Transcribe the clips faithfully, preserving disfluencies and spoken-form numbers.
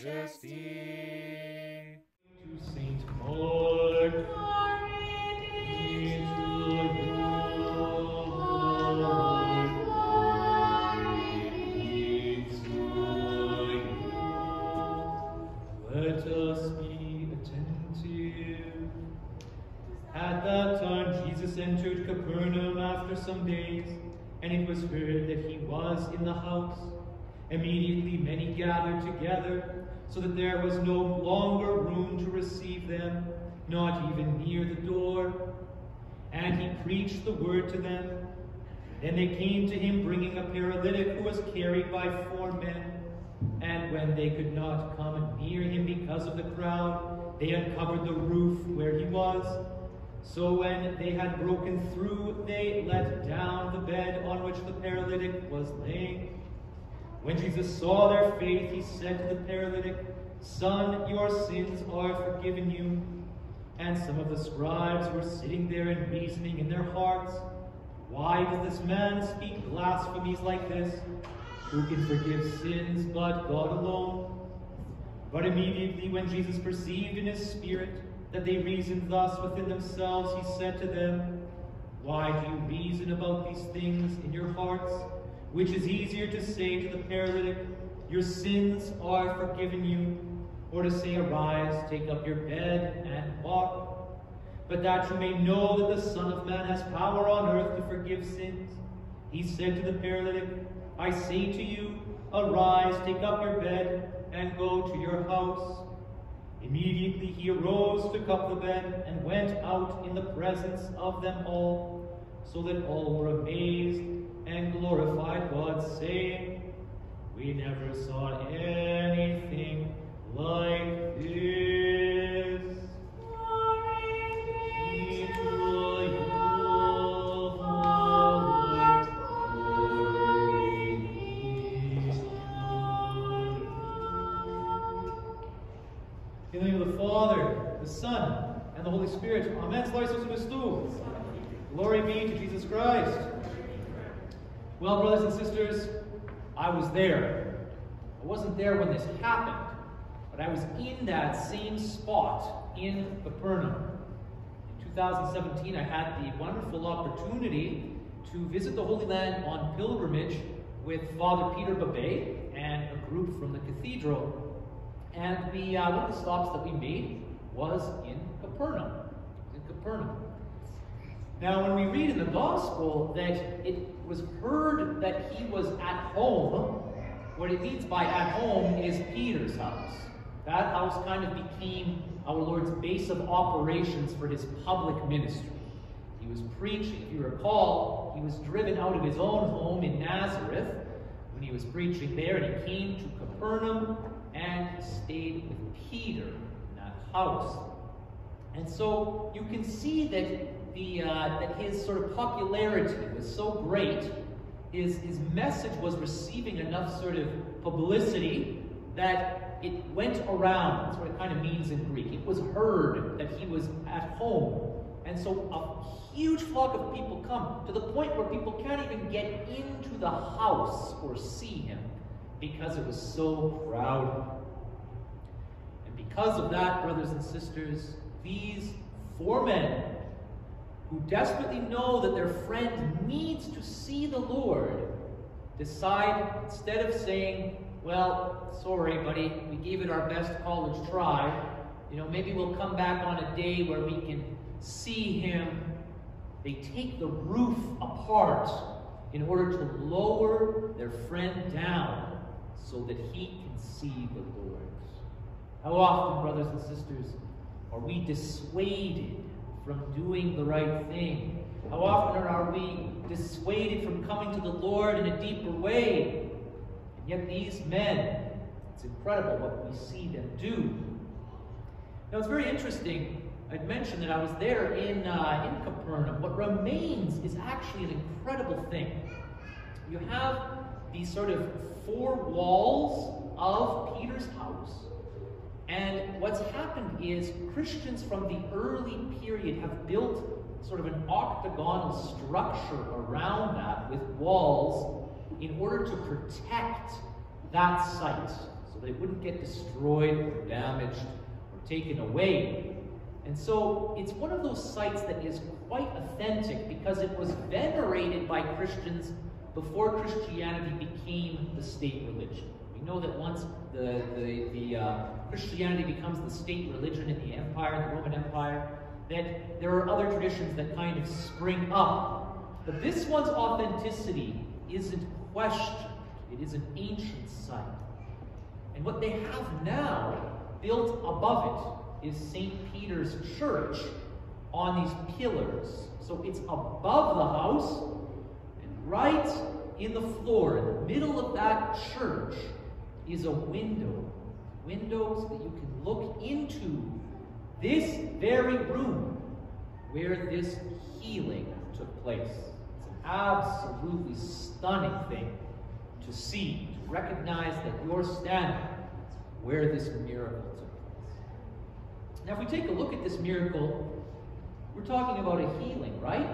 majesty. To Saint Mark, Glory be to you, Lord, glory be to you. let us be attentive. At that time Jesus entered Capernaum after some days, and it was heard that he was in the house. Immediately many gathered together, so that there was no longer room to receive them, not even near the door. And he preached the word to them. Then they came to him, bringing a paralytic who was carried by four men. And when they could not come near him because of the crowd, they uncovered the roof where he was. So when they had broken through, they let down the bed on which the paralytic was laying. When Jesus saw their faith, he said to the paralytic, "Son, your sins are forgiven you." And some of the scribes were sitting there and reasoning in their hearts, "Why does this man speak blasphemies like this? Who can forgive sins but God alone?" But immediately when Jesus perceived in his spirit that they reasoned thus within themselves, he said to them, "Why do you reason about these things in your hearts? Which is easier to say to the paralytic, 'Your sins are forgiven you,' or to say, 'Arise, take up your bed and walk'? But that you may know that the Son of Man has power on earth to forgive sins." He said to the paralytic, "I say to you, arise, take up your bed, and go to your house." Immediately he arose, took up the bed, and went out in the presence of them all, so that all were amazed and glorified God, saying, "We never saw anything like this." Glory be to you, Lord. Glory be to In the name of the Father, the Son, and the Holy Spirit. Amen. Slava Isusu Christu. Glory be to Jesus Christ. Well, brothers and sisters, I was there. I wasn't there when this happened, but I was in that same spot in Capernaum. In two thousand seventeen, I had the wonderful opportunity to visit the Holy Land on pilgrimage with Father Peter Babet and a group from the cathedral. And the, uh, one of the stops that we made was in Capernaum. It was in Capernaum. Now, when we read in the Gospel that it was heard that he was at home, what it means by at home is Peter's house. That house kind of became our Lord's base of operations for his public ministry. He was preaching. If you recall, he was driven out of his own home in Nazareth when he was preaching there, and he came to Capernaum and stayed with Peter in that house. And so you can see that the uh, that his sort of popularity was so great, his, his message was receiving enough sort of publicity that it went around. That's what it kind of means in Greek. It was heard that he was at home. And so a huge flock of people come, to the point where people can't even get into the house or see him because it was so crowded. And because of that, brothers and sisters, these four men who desperately know that their friend needs to see the Lord decide, instead of saying, "Well, sorry, buddy, we gave it our best college try. You know, maybe we'll come back on a day where we can see him," they take the roof apart in order to lower their friend down so that he can see the Lord. How often, brothers and sisters, are we dissuaded from doing the right thing? How often are we dissuaded from coming to the Lord in a deeper way? And yet these men, it's incredible what we see them do. Now it's very interesting. I'd mentioned that I was there in, uh, in Capernaum. What remains is actually an incredible thing. You have these sort of four walls of Peter's house. And what's happened is Christians from the early period have built sort of an octagonal structure around that with walls in order to protect that site, so that it wouldn't get destroyed or damaged or taken away. And so it's one of those sites that is quite authentic because it was venerated by Christians before Christianity became the state religion. We know that once the, the, the uh, Christianity becomes the state religion in the empire, the Roman Empire, that there are other traditions that kind of spring up. But this one's authenticity isn't questioned. It is an ancient site. And what they have now, built above it, is Saint Peter's Church on these pillars. So it's above the house, and right in the floor, in the middle of that church, is a window. Windows that you can look into this very room where this healing took place. It's an absolutely stunning thing to see, to recognize that you're standing where this miracle took place. Now, if we take a look at this miracle, we're talking about a healing, right?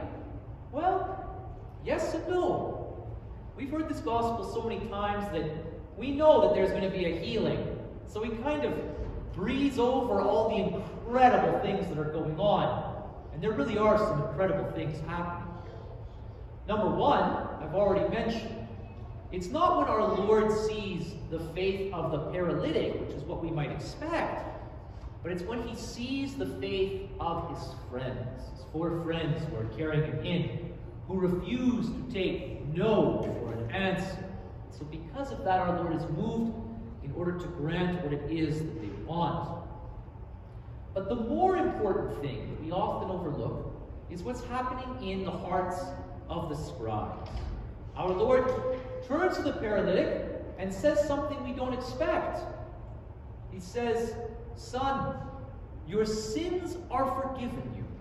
Well, yes and no. We've heard this gospel so many times that we know that there's going to be a healing. So we kind of breeze over all the incredible things that are going on. And there really are some incredible things happening here. Number one, I've already mentioned, it's not when our Lord sees the faith of the paralytic, which is what we might expect, but it's when he sees the faith of his friends, his four friends who are carrying him in, who refuse to take no for an answer. So because of that, our Lord is moved in order to grant what it is that they want. But the more important thing that we often overlook is what's happening in the hearts of the scribes. Our Lord turns to the paralytic and says something we don't expect. He says, "Son, your sins are forgiven you."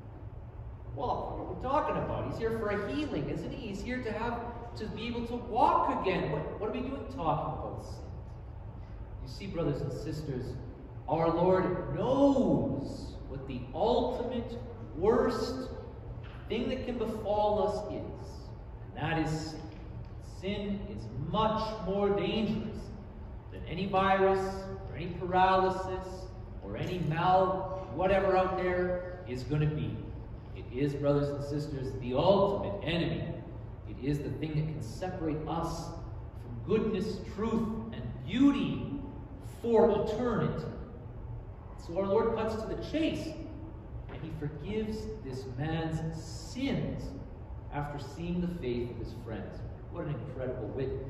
Well, what are we talking about? He's here for a healing, isn't he? He's here to have to be able to walk again. What, what are we doing talking about sin? You see, brothers and sisters, our Lord knows what the ultimate worst thing that can befall us is, and that is sin. Sin is much more dangerous than any virus, or any paralysis, or any mal, whatever out there is going to be. It is, brothers and sisters, the ultimate enemy. It is the thing that can separate us from goodness, truth, and beauty for eternity. So our Lord cuts to the chase, and he forgives this man's sins after seeing the faith of his friends. What an incredible witness.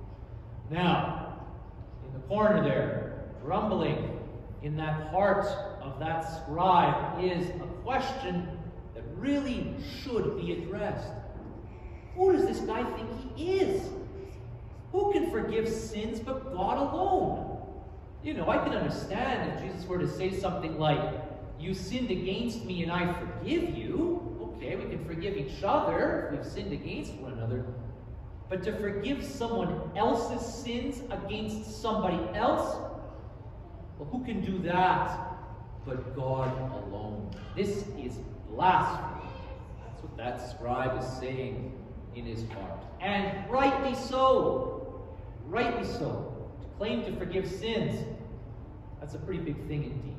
Now, in the corner there, grumbling in that heart of that scribe is a question that really should be addressed. Who does this guy think he is? Who can forgive sins but God alone? You know, I can understand if Jesus were to say something like, "You sinned against me and I forgive you." Okay, we can forgive each other if we've sinned against one another. But to forgive someone else's sins against somebody else? Well, who can do that but God alone? This is blasphemy. That's what that scribe is saying in his heart. And rightly so. Rightly so. To claim to forgive sins, that's a pretty big thing indeed.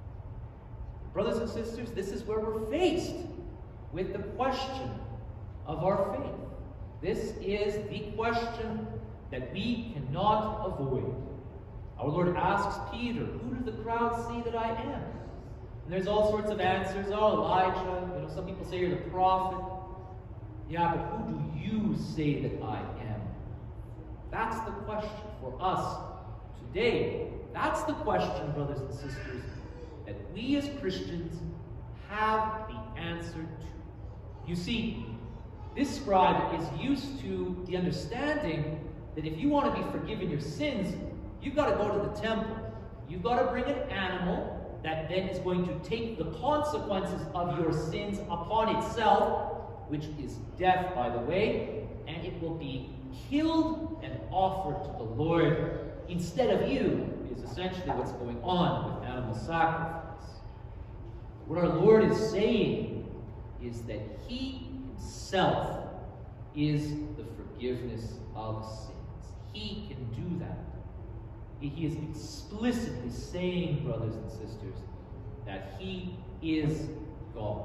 Brothers and sisters, this is where we're faced with the question of our faith. This is the question that we cannot avoid. Our Lord asks Peter, "Who do the crowd say that I am?" And there's all sorts of answers. Oh, Elijah. You know, some people say you're the prophet. Yeah, but who do you say that I am? That's the question for us today. That's the question, brothers and sisters, that we as Christians have the answer to. You see, this scribe is used to the understanding that if you want to be forgiven your sins, you've got to go to the temple. You've got to bring an animal that then is going to take the consequences of your sins upon itself, which is death, by the way, and it will be killed and offered to the Lord instead of you, is essentially what's going on with animal sacrifice. What our Lord is saying is that he himself is the forgiveness of sins. He can do that. he is explicitly saying, brothers and sisters, that he is God.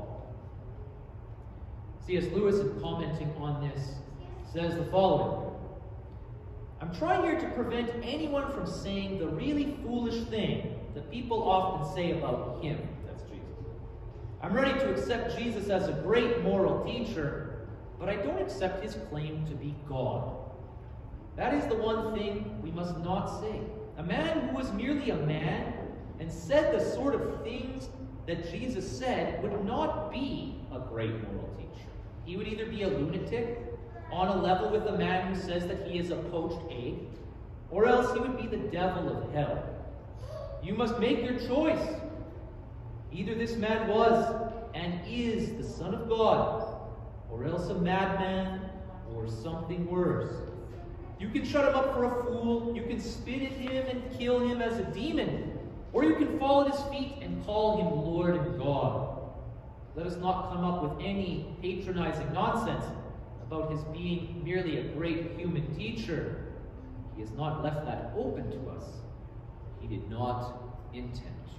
C S Lewis, in commenting on this, says the following: I'm trying here to prevent anyone from saying the really foolish thing that people often say about him, that's Jesus. I'm ready to accept Jesus as a great moral teacher, but I don't accept his claim to be God. That is the one thing we must not say. A man who was merely a man and said the sort of things that Jesus said would not be a great moral teacher. He would either be a lunatic, on a level with the man who says that he is a poached egg, or else he would be the devil of hell. You must make your choice. Either this man was and is the Son of God, or else a madman, or something worse. You can shut him up for a fool, you can spit at him and kill him as a demon, or you can fall at his feet and call him Lord and God. Let us not come up with any patronizing nonsense about his being merely a great human teacher. He has not left that open to us. He did not intend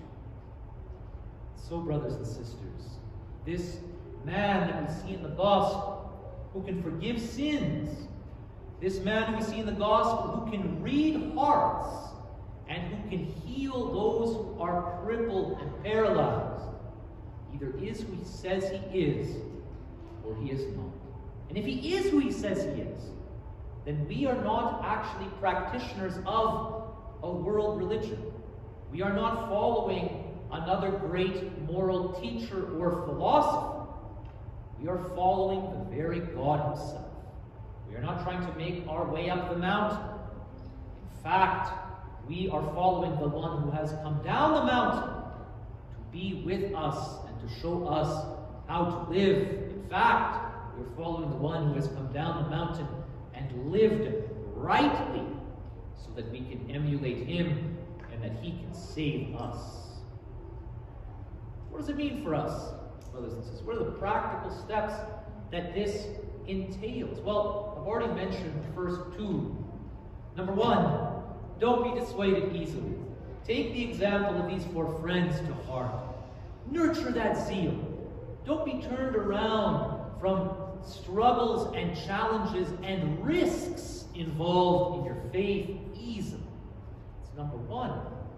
to. So, brothers and sisters, this man that we see in the gospel, who can forgive sins, this man who we see in the gospel, who can read hearts, and who can heal those who are crippled and paralyzed, either is who he says he is, or he is not. And if he is who he says he is, then we are not actually practitioners of a world religion. We are not following another great moral teacher or philosopher. We are following the very God himself. We are not trying to make our way up the mountain. In fact, we are following the one who has come down the mountain to be with us and to show us how to live. In fact, we're following the one who has come down the mountain and lived rightly so that we can emulate him and that he can save us. What does it mean for us, brothers and sisters? What are the practical steps that this entails? Well, I've already mentioned the first two. Number one, don't be dissuaded easily. Take the example of these four friends to heart. Nurture that zeal. Don't be turned around from struggles and challenges and risks involved in your faith easily. That's number one.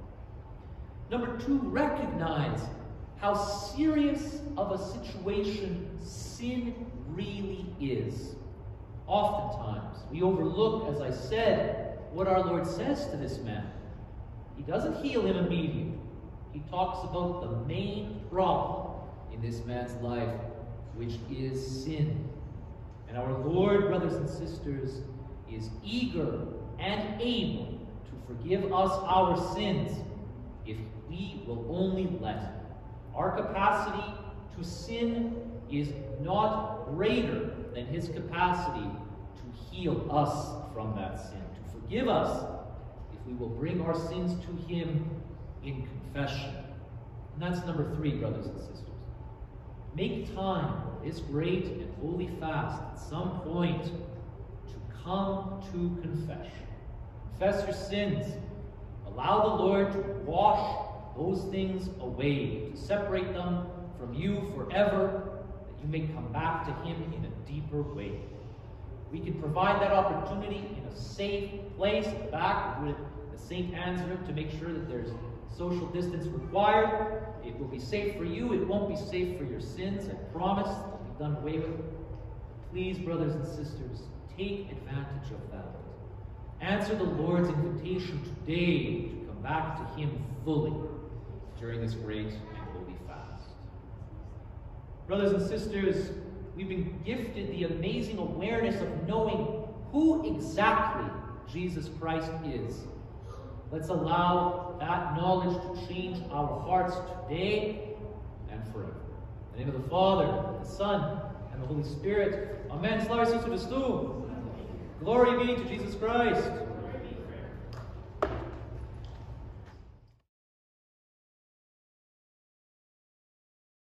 Number two, recognize how serious of a situation sin really is. Oftentimes, we overlook, as I said, what our Lord says to this man. He doesn't heal him immediately. He talks about the main problem in this man's life, which is sin. And our Lord, brothers and sisters, is eager and able to forgive us our sins if we will only let him. Our capacity to sin is not greater than his capacity to heal us from that sin, to forgive us if we will bring our sins to him in confession. And that's number three, brothers and sisters. Make time for this great and holy fast at some point to come to confession. Confess your sins. Allow the Lord to wash those things away, to separate them from you forever, that you may come back to him in a deeper way. We can provide that opportunity in a safe place at the back. We'll do it at the Saint Anne's room to make sure that there's social distance required. It will be safe for you. It won't be safe for your sins. I promise they'll be done away with. Please, brothers and sisters, take advantage of that. Answer the Lord's invitation today to come back to him fully during this great and holy fast. Brothers and sisters, we've been gifted the amazing awareness of knowing who exactly Jesus Christ is. Let's allow that knowledge to change our hearts today and forever. In the name of the Father, the Son, and the Holy Spirit. Amen. Slava Isusu Christu. Glory be to Jesus Christ.